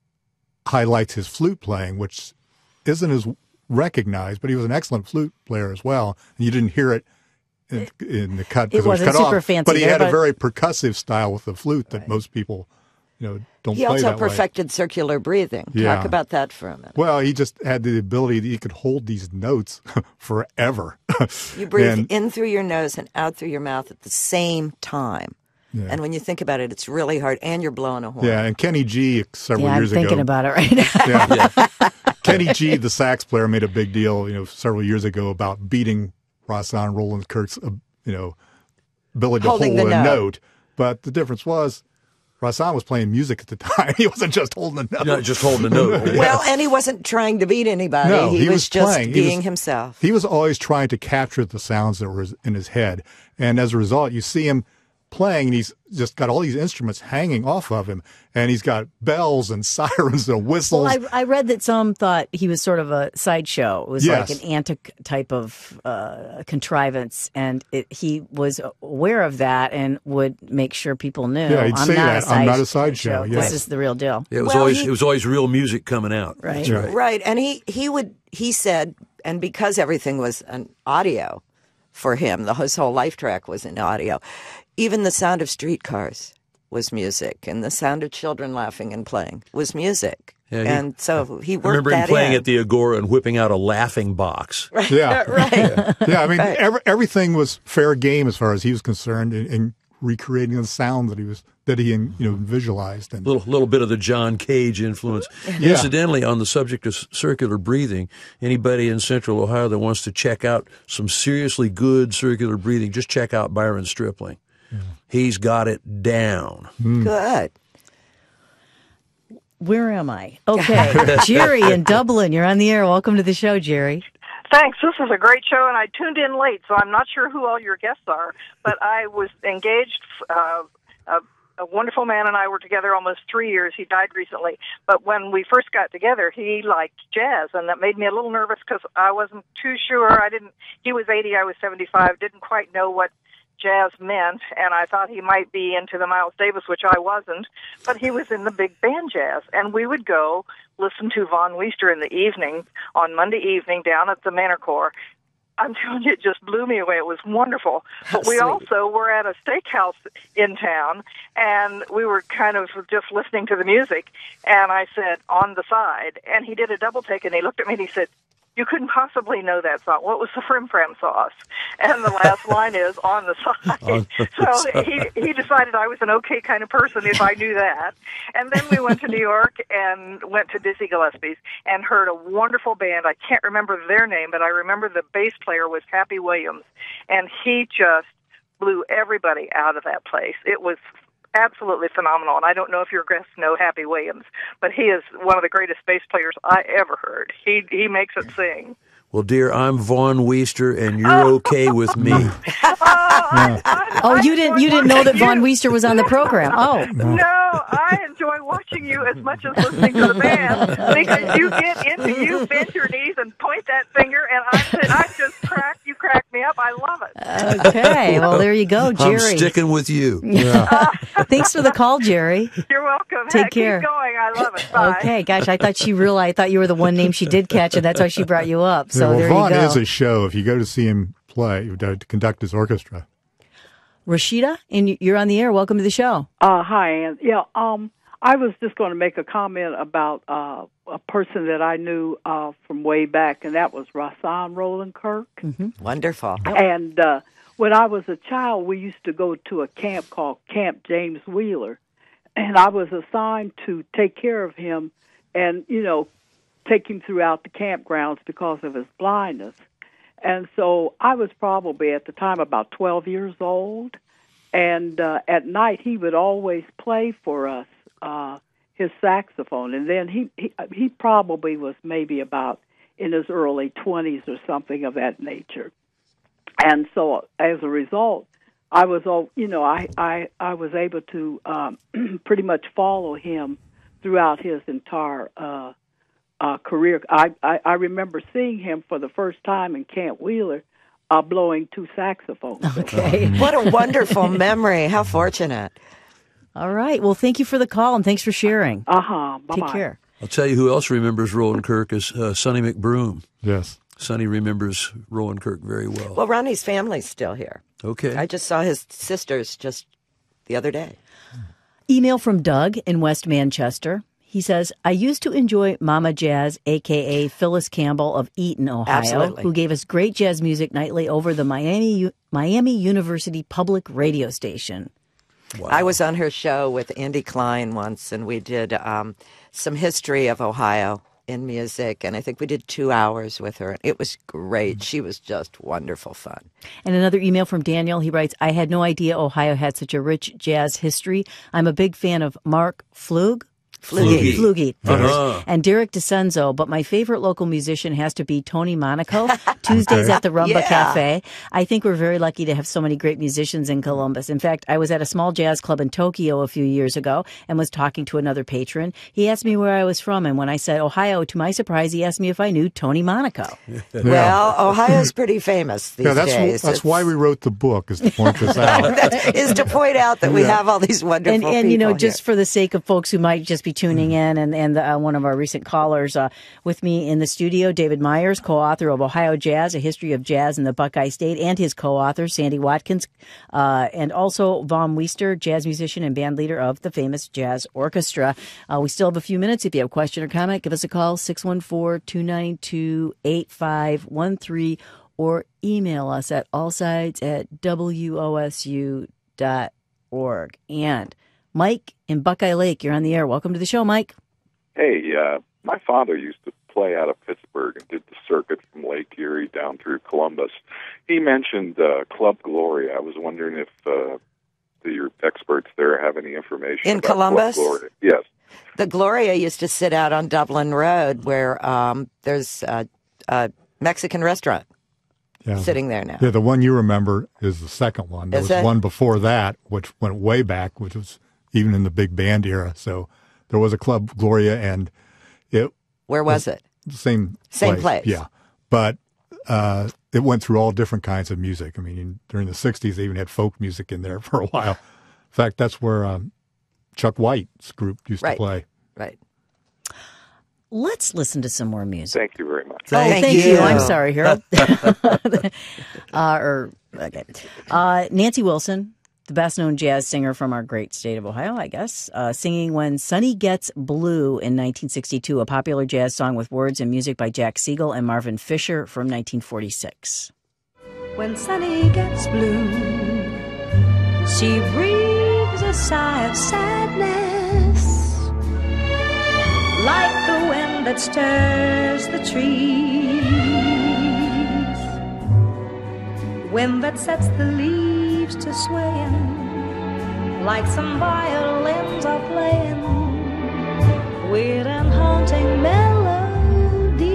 highlights his flute playing, which isn't as recognized, but he was an excellent flute player as well. And you didn't hear it in, in the cut because it, it was wasn't cut super off. fancy But he there, had but... a very percussive style with the flute that right. most people, you know, don't he play also that perfected way. circular breathing. Yeah. Talk about that for a minute. Well, he just had the ability that he could hold these notes forever. You breathe and, in through your nose and out through your mouth at the same time. Yeah. And when you think about it, it's really hard, and you're blowing a horn. Yeah, and Kenny G several yeah, years ago. I'm thinking ago, about it right now. yeah, yeah. Kenny G, the sax player, made a big deal, you know, several years ago about beating Rahsaan Roland Kirk's, uh, you know, ability to Holding hold the a note. note. But the difference was, Rahsaan was playing music at the time. He wasn't just holding a note. Not just holding a note. Yes. Well, and he wasn't trying to beat anybody. No, he, he was, was just playing. being he was, himself. He was always trying to capture the sounds that were in his head. And as a result, you see him playing, and he's just got all these instruments hanging off of him, and he's got bells and sirens and whistles. Well, I, I read that some thought he was sort of a sideshow. It was yes. like an antic type of uh, contrivance, and it, he was aware of that and would make sure people knew. Yeah, he'd I'm say not that. A side I'm not a sideshow. show. Yeah. This is the real deal. Yeah, it was well, always he, it was always real music coming out. Right, right, right. And he he would he said, and because everything was an audio for him, the his whole life track was in audio. Even the sound of streetcars was music, and the sound of children laughing and playing was music. Yeah, he, and so he worked I remember that him playing in. at the Agora and whipping out a laughing box. Right. Yeah, right. Yeah, yeah I mean, right. every, everything was fair game as far as he was concerned, in, in recreating the sound that he was that he you know visualized. And little little bit of the John Cage influence. Yeah. Incidentally, on the subject of circular breathing, anybody in Central Ohio that wants to check out some seriously good circular breathing, just check out Byron Stripling. Yeah. He's got it down. Mm. Good. Where am I? Okay. Jerry in Dublin, you're on the air. Welcome to the show, Jerry. Thanks. This is a great show, and I tuned in late, so I'm not sure who all your guests are, but I was engaged. Uh, a, a wonderful man and I were together almost three years. He died recently. But when we first got together, he liked jazz, and that made me a little nervous because I wasn't too sure. I didn't. He was eighty, I was seventy-five, didn't quite know what jazz meant, and I thought he might be into the Miles Davis, which I wasn't, but he was in the big band jazz, and we would go listen to Vaughn Wiester in the evening, on Monday evening, down at the Manor Corps. I'm telling you, it just blew me away. It was wonderful. How but we sweet. also were at a steakhouse in town, and we were kind of just listening to the music, and I said, on the side, and he did a double take, and he looked at me and he said, you couldn't possibly know that song. What was the Frim Fram sauce? And the last line is on the side. On the so side. he he decided I was an okay kind of person if I knew that. And then we went to New York and went to Dizzy Gillespie's and heard a wonderful band. I can't remember their name, but I remember the bass player was Happy Williams, and he just blew everybody out of that place. It was absolutely phenomenal. And I don't know if your guests know Happy Williams, but he is one of the greatest bass players I ever heard. He he makes it sing. Well, dear, I'm Vaughn Wiester, and you're okay with me. Oh, I, I, Oh, I you didn't enjoy you didn't know that watching Vaughn you. Wiester was on the program. Oh. No, I enjoy watching you as much as listening to the band because you get into you bend your knees and point that finger, and I I just crack you crack me up. I love it. Okay. Well, there you go, Jerry. I'm sticking with you. Yeah. Thanks for the call, Jerry. You're welcome. Take Heck, care. Keep going. I love it. Bye. Okay, gosh, I thought she realized. I thought you were the one name she did catch, and that's why she brought you up. So yeah, well, there Vaughn you go. is a show. If you go to see him play, to conduct his orchestra. Rashida, and you're on the air. Welcome to the show. Uh, hi, Ann. Yeah, um, I was just going to make a comment about uh, a person that I knew uh, from way back, and that was Rahsaan Roland Kirk. Mm-hmm. Wonderful. And uh, when I was a child, we used to go to a camp called Camp James Wheeler, and I was assigned to take care of him and, you know, take him throughout the campgrounds because of his blindness. And so I was probably at the time about twelve years old, and uh, at night he would always play for us uh, his saxophone. And then he, he he probably was maybe about in his early twenties or something of that nature. And so as a result, I was all you know I I, I was able to um, pretty much follow him throughout his entire Uh, Uh, career. I, I, I remember seeing him for the first time in Camp Wheeler uh, blowing two saxophones. Okay. What a wonderful memory. How fortunate. All right. Well, thank you for the call, and thanks for sharing. Uh-huh. Bye-bye. Take care. I'll tell you who else remembers Roland Kirk is uh, Sonny McBroom. Yes. Sonny remembers Roland Kirk very well. Well, Ronnie's family's still here. Okay. I just saw his sisters just the other day. Email from Doug in West Manchester. He says, I used to enjoy Mama Jazz, a k a. Phyllis Campbell of Eaton, Ohio, Absolutely. who gave us great jazz music nightly over the Miami Miami University Public Radio Station. Wow. I was on her show with Andy Klein once, and we did um, some history of Ohio in music, and I think we did two hours with her. It was great. She was just wonderful fun. And another email from Daniel. He writes, I had no idea Ohio had such a rich jazz history. I'm a big fan of Mark Flug. Flugie. Flugie. Uh-huh. And Derek DeCenzo, but my favorite local musician has to be Tony Monaco, Tuesdays at the Rumba Yeah. Cafe. I think we're very lucky to have so many great musicians in Columbus. In fact, I was at a small jazz club in Tokyo a few years ago and was talking to another patron. He asked me where I was from, and when I said Ohio, to my surprise, he asked me if I knew Tony Monaco. Well, Ohio's pretty famous these Yeah, that's days. that's It's- why we wrote the book, is to point this out. that is to point out that we Yeah. have all these wonderful And, people and you know, here. just for the sake of folks who might just be tuning in, and, and the, uh, one of our recent callers uh, with me in the studio, David Meyers, co-author of Ohio Jazz, A History of Jazz in the Buckeye State, and his co-author, Sandy Watkins, uh, and also Vaughn Wiester, jazz musician and band leader of the famous Jazz Orchestra. Uh, we still have a few minutes. If you have a question or comment, give us a call, six one four, two nine two, eight five one three, or email us at allsides at w o s u dot org. And Mike in Buckeye Lake, you're on the air. Welcome to the show, Mike. Hey, uh, my father used to play out of Pittsburgh and did the circuit from Lake Erie down through Columbus. He mentioned uh, Club Gloria. I was wondering if uh, the, your experts there have any information In about Columbus? Club Gloria. Yes. The Gloria used to sit out on Dublin Road where um, there's a, a Mexican restaurant Yeah. sitting there now. Yeah, the one you remember is the second one. There Is was it? one before that, which went way back, which was even in the big band era. So there was a Club Gloria, and it Where was it? the same Same place. place. Yeah, but uh, it went through all different kinds of music. I mean, during the sixties, they even had folk music in there for a while. In fact, that's where um, Chuck White's group used Right. to play. Right. Let's listen to some more music. Thank you very much. Oh, Thank thank you. you. I'm sorry, Harold. uh, or okay. Uh, Nancy Wilson, the best-known jazz singer from our great state of Ohio, I guess, uh, singing When Sunny Gets Blue in nineteen sixty-two, a popular jazz song with words and music by Jack Siegel and Marvin Fisher from nineteen forty-six. When Sunny gets blue, she breathes a sigh of sadness, like the wind that stirs the trees, wind that sets the leaves to swaying, like some violins are playing, weird and haunting melody.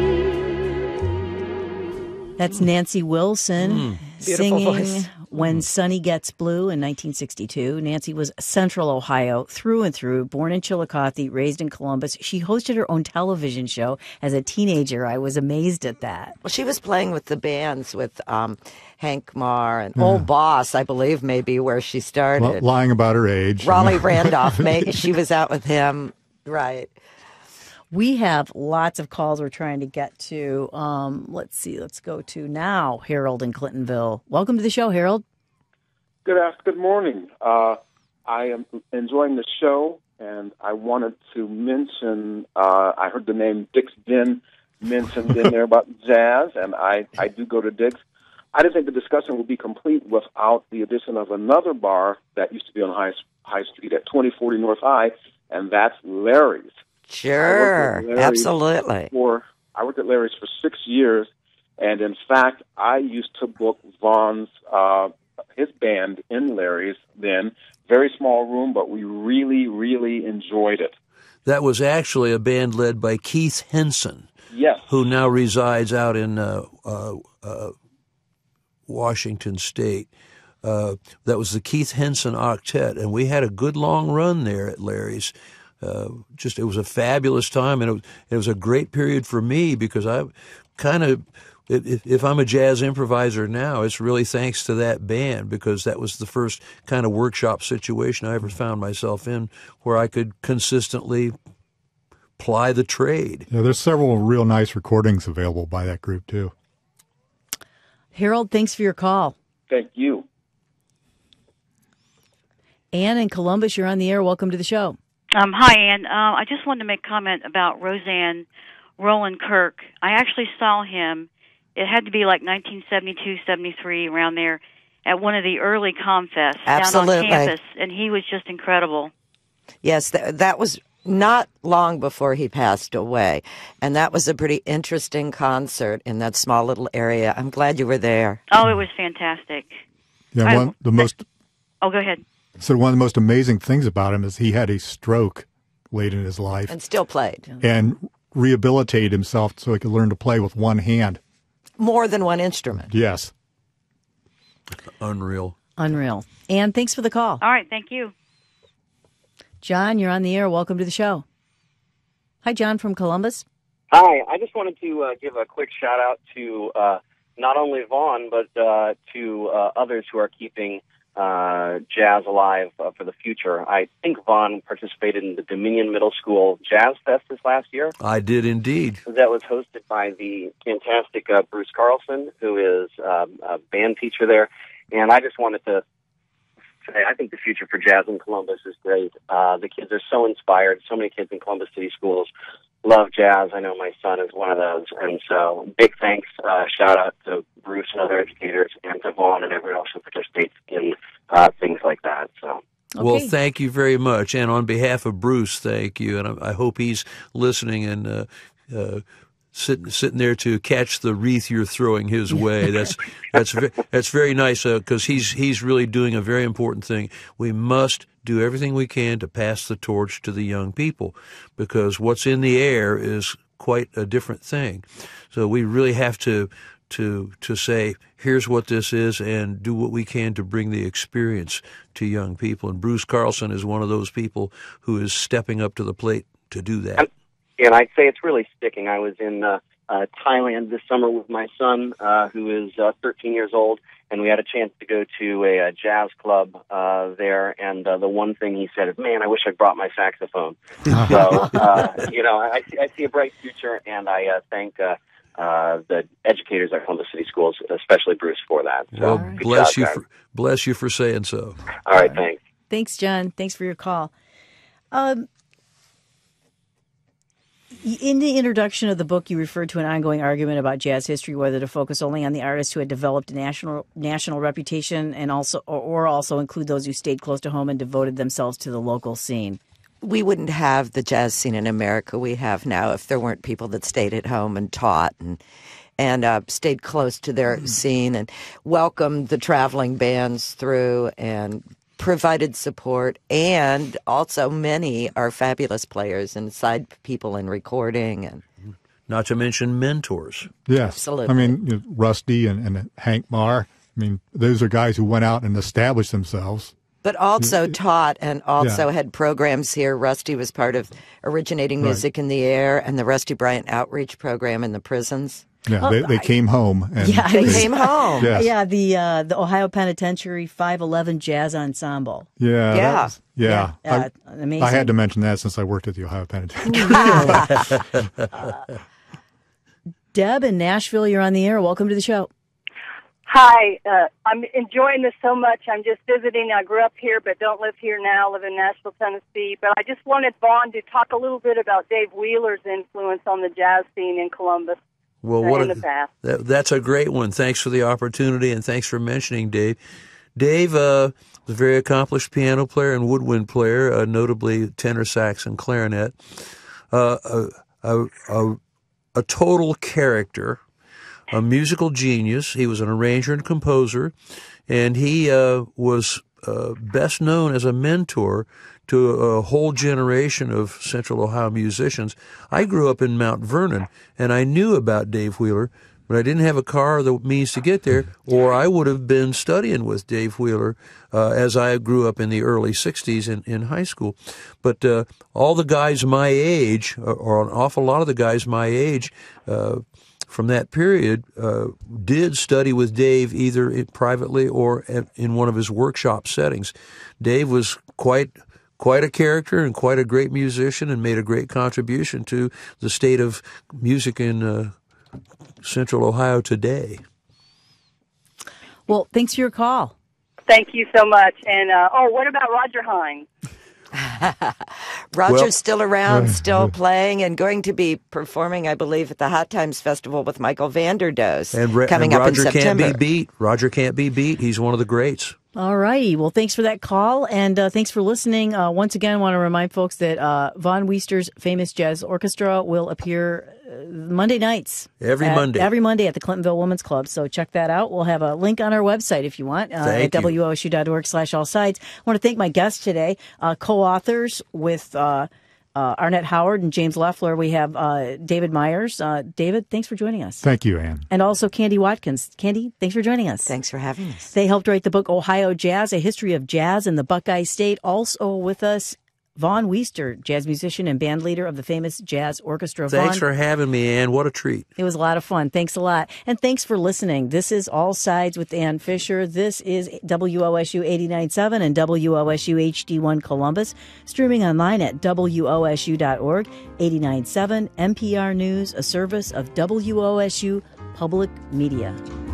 That's Nancy Wilson Mm, singing voice. When Sunny Gets Blue in nineteen sixty-two. Nancy was Central Ohio through and through, born in Chillicothe, raised in Columbus. She hosted her own television show as a teenager. I was amazed at that. Well, she was playing with the bands with um, Hank Marr and Yeah. Old Boss, I believe, maybe where she started. L- lying about her age. Raleigh Randolph, may, she was out with him, right? We have lots of calls we're trying to get to. Um, let's see. Let's go to now Harold in Clintonville. Welcome to the show, Harold. Good afternoon. Good morning. Uh, I am enjoying the show, and I wanted to mention, uh, I heard the name Dick's Den mentioned in there about jazz, and I, I do go to Dick's. I didn't think the discussion would be complete without the addition of another bar that used to be on High, High Street at twenty forty North High, and that's Larry's. Sure, Larry's absolutely. For, I worked at Larry's for six years, and in fact, I used to book Vaughn's, uh, his band in Larry's then. Very small room, but we really, really enjoyed it. That was actually a band led by Keith Henson, Yes. who now resides out in uh, uh, uh, Washington State. Uh, that was the Keith Henson Octet, and we had a good long run there at Larry's. Uh, just it was a fabulous time, and it was, it was a great period for me because I kind of, if, if I'm a jazz improviser now, it's really thanks to that band because that was the first kind of workshop situation I ever found myself in where I could consistently ply the trade. Yeah, there's several real nice recordings available by that group too. Harold, thanks for your call. Thank you. Ann in Columbus, you're on the air. Welcome to the show. Um, hi, Ann. Uh, I just wanted to make a comment about Roseanne Roland Kirk. I actually saw him. It had to be like nineteen seventy-two, seventy-three, around there, at one of the early Comfests Absolutely. down on campus, and he was just incredible. Yes, th- that was not long before he passed away, and that was a pretty interesting concert in that small little area. I'm glad you were there. Oh, it was fantastic. Yeah, I- one the most. Oh, go ahead. So one of the most amazing things about him is he had a stroke late in his life And still played. and rehabilitated himself so he could learn to play with one hand. More than one instrument. Yes. Unreal. Unreal. Ann, thanks for the call. All right, thank you. John, you're on the air. Welcome to the show. Hi, John from Columbus. Hi, I just wanted to uh, give a quick shout out to uh, not only Vaughn, but uh, to uh, others who are keeping uh, jazz alive uh, for the future. I think Vaughn participated in the Dominion Middle School Jazz Fest this last year. I did indeed. That was hosted by the fantastic uh, Bruce Carlson, who is um, a band teacher there. And I just wanted to say, I think the future for jazz in Columbus is great. Uh, the kids are so inspired. So many kids in Columbus City schools love jazz. I know my son is one of those. And so big thanks, uh, shout out to Bruce and other educators and to Vaughn and everyone else who participates in uh, things like that. So. Well, thank you very much. And on behalf of Bruce, thank you. And I, I hope he's listening and uh, uh, sitting sitting there to catch the wreath you're throwing his way. That's that's that's very nice because uh, he's he's really doing a very important thing. We must do everything we can to pass the torch to the young people because what's in the air is quite a different thing. So we really have to to to say, here's what this is, and do what we can to bring the experience to young people. And Bruce Carlson is one of those people who is stepping up to the plate to do that. And I'd say it's really sticking. I was in uh, uh, Thailand this summer with my son, uh, who is uh, thirteen years old, and we had a chance to go to a, a jazz club uh, there. And uh, the one thing he said is, man, I wish I brought my saxophone. So, uh, you know, I, I see a bright future, and I uh, thank uh, uh, the educators at Columbus City Schools, especially Bruce, for that. So, Well, good bless job, you guys. for bless you for saying so. All right, thanks. Thanks, John. Thanks for your call. Um, in the introduction of the book, you referred to an ongoing argument about jazz history, whether to focus only on the artists who had developed a national national reputation, and also or, or also include those who stayed close to home and devoted themselves to the local scene. We wouldn't have the jazz scene in America we have now if there weren't people that stayed at home and taught and and uh, stayed close to their scene and welcomed the traveling bands through and provided support. And also many are fabulous players and side people in recording. And not to mention mentors. Yes. Absolutely. I mean, you know, Rusty and, and Hank Marr, I mean, those are guys who went out and established themselves. But also taught and also Yeah. had programs here. Rusty was part of Originating Music in the Air and the Rusty Bryant Outreach Program in the prisons. Yeah, Oh, they, they came home. And Yeah, They came home. Yes. Yeah, the uh, the Ohio Penitentiary five eleven Jazz Ensemble. Yeah. that Yeah. was- yeah. Yeah, uh, I, amazing. I had to mention that since I worked at the Ohio Penitentiary. uh, Deb in Nashville, you're on the air. Welcome to the show. Hi, uh, I'm enjoying this so much. I'm just visiting. I grew up here but don't live here now, live in Nashville, Tennessee. But I just wanted Vaughn to talk a little bit about Dave Wheeler's influence on the jazz scene in Columbus. Well, uh, what in a, the past. that, that's a great one. Thanks for the opportunity, and thanks for mentioning Dave. Dave uh, was a very accomplished piano player and woodwind player, uh, notably tenor sax and clarinet. Uh, a, a, a, a total character, a musical genius. He was an arranger and composer, and he uh, was uh, best known as a mentor to a whole generation of Central Ohio musicians. I grew up in Mount Vernon, and I knew about Dave Wheeler, but I didn't have a car or the means to get there, or I would have been studying with Dave Wheeler uh, as I grew up in the early sixties in, in high school. But uh, all the guys my age, or, or an awful lot of the guys my age, uh, from that period, uh, did study with Dave either in, privately or at, in one of his workshop settings. Dave was quite quite a character and quite a great musician and made a great contribution to the state of music in uh, Central Ohio today. Well, thanks for your call. Thank you so much. And, uh, oh, what about Roger Hines? Roger's Well- still around, still playing, and going to be performing, I believe, at the Hot Times Festival with Michael Vanderdoes And, Ra- coming and up in Roger September. can't be beat. Roger can't be beat. He's one of the greats. All righty. Well, thanks for that call, and uh, thanks for listening. Uh, once again, I want to remind folks that uh, Vaughn Wiester's famous jazz orchestra will appear uh, Monday nights. Every at- Monday. Every Monday at the Clintonville Women's Club. So check that out. We'll have a link on our website if you want, uh, Thank at you. W O S U dot org slash all sides. I want to thank my guests today, uh, co-authors with uh, uh, Arnett Howard and James Loeffler. We have uh, David Meyers. Uh, David, thanks for joining us. Thank you, Ann. And also Candy Watkins. Candy, thanks for joining us. Thanks for having us. They helped write the book Ohio Jazz, A History of Jazz in the Buckeye State. Also with us, Vaughn Wiester, jazz musician and band leader of the famous Jazz Orchestra. Thanks Vaughn, for having me, Ann. What a treat. it was a lot of fun. Thanks a lot. And thanks for listening. This is All Sides with Ann Fisher. This is W O S U eighty-nine point seven and W O S U H D one Columbus. Streaming online at W O S U dot org. eighty-nine point seven N P R News, a service of W O S U Public Media.